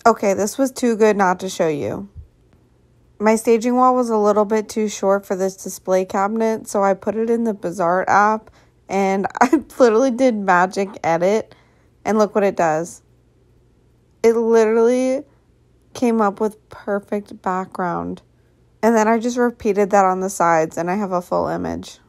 Okay, this was too good not to show you. My staging wall was a little bit too short for this display cabinet, so I put it in the Bazaart app, and I literally did magic edit, and look what it does. It literally came up with perfect background. And then I just repeated that on the sides, and I have a full image.